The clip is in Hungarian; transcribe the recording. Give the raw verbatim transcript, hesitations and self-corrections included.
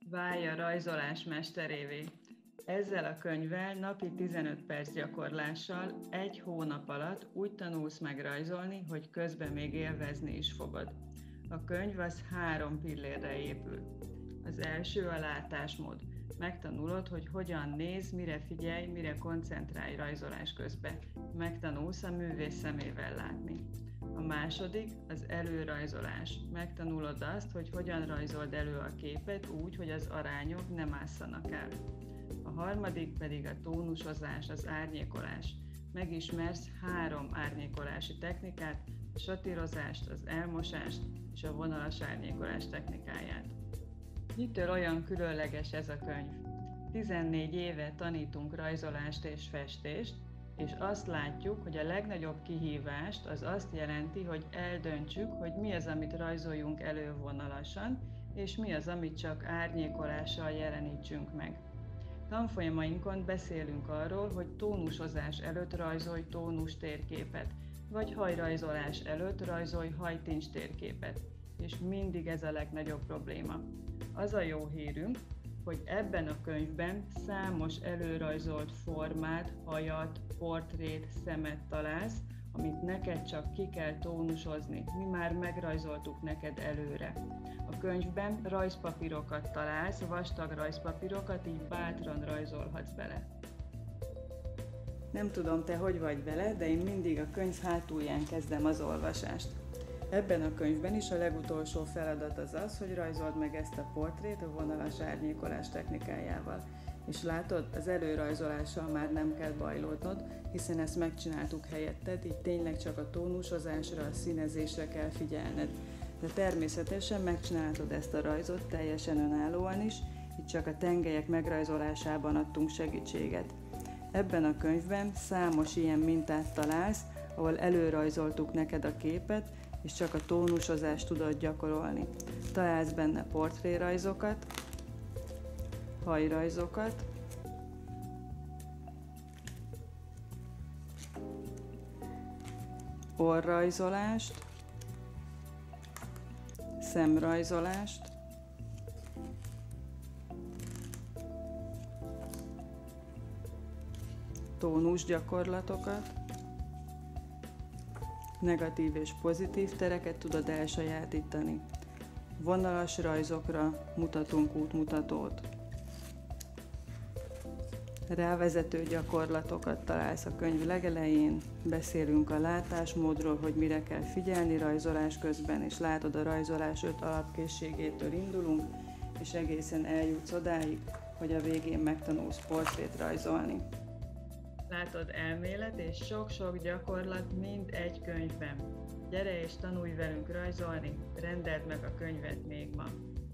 Válj a rajzolás mesterévé! Ezzel a könyvvel napi tizenöt perc gyakorlással egy hónap alatt úgy tanulsz meg rajzolni, hogy közben még élvezni is fogod. A könyv az három pillérre épül. Az első a látásmód. Megtanulod, hogy hogyan néz, mire figyelj, mire koncentrálj rajzolás közben. Megtanulsz a művész szemével látni. A második az előrajzolás. Megtanulod azt, hogy hogyan rajzold elő a képet úgy, hogy az arányok nem ásszanak el. A harmadik pedig a tónusozás, az árnyékolás. Megismersz három árnyékolási technikát, a satírozást, az elmosást és a vonalas árnyékolás technikáját. Mitől olyan különleges ez a könyv? tizennégy éve tanítunk rajzolást és festést, és azt látjuk, hogy a legnagyobb kihívást az azt jelenti, hogy eldöntsük, hogy mi az, amit rajzoljunk elő vonalasan, és mi az, amit csak árnyékolással jelenítsünk meg. Tanfolyamainkon beszélünk arról, hogy tónusozás előtt rajzolj tónus térképet, vagy hajrajzolás előtt rajzolj hajtincs térképet, és mindig ez a legnagyobb probléma. Az a jó hírünk, hogy ebben a könyvben számos előrajzolt formát, hajat, portrét, szemet találsz, amit neked csak ki kell tónusozni, mi már megrajzoltuk neked előre. A könyvben rajzpapírokat találsz, vastag rajzpapírokat, így bátran rajzolhatsz bele. Nem tudom, te hogy vagy vele, de én mindig a könyv hátulján kezdem az olvasást. Ebben a könyvben is a legutolsó feladat az az, hogy rajzold meg ezt a portrét a vonalas árnyékolás technikájával. És látod, az előrajzolással már nem kell bajlódnod, hiszen ezt megcsináltuk helyetted, így tényleg csak a tónusozásra, a színezésre kell figyelned. De természetesen megcsinálhatod ezt a rajzot teljesen önállóan is, így csak a tengelyek megrajzolásában adtunk segítséget. Ebben a könyvben számos ilyen mintát találsz, ahol előrajzoltuk neked a képet, és csak a tónusozást tudod gyakorolni. Találsz benne portrérajzokat, hajrajzokat, orrajzolást, szemrajzolást, tónusgyakorlatokat, negatív és pozitív tereket tudod elsajátítani. Vonalas rajzokra mutatunk útmutatót. Rávezető gyakorlatokat találsz a könyv legelején, beszélünk a látásmódról, hogy mire kell figyelni rajzolás közben, és látod, a rajzolás öt alapkészségétől indulunk, és egészen eljutsz odáig, hogy a végén megtanulsz portrét rajzolni. Látod, elmélet és sok-sok gyakorlat mind egy könyvben. Gyere és tanulj velünk rajzolni, rendeld meg a könyvet még ma!